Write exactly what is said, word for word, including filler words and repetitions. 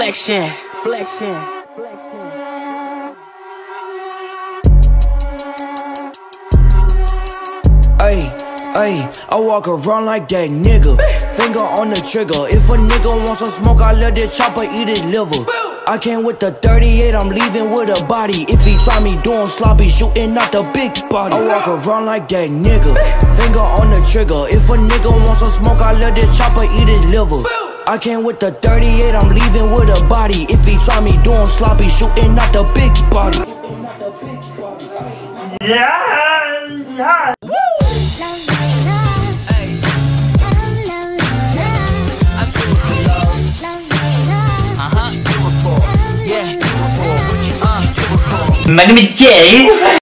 Flexion, flexion, flexion. Ay, ay, I walk around like that nigga. Finger on the trigger. If a nigga wants some smoke, I let this chopper eat his liver. I came with the thirty-eight, I'm leaving with a body. If he try me doing sloppy, shooting out the big body. I walk around like that nigga. Finger on the trigger. If a nigga wants some smoke, I let this chopper eat his liver. I came with the thirty-eight, I'm leaving with a body. If he try me doing sloppy, shooting out the big body. Yeah, yeah. Woo! My name is Jay.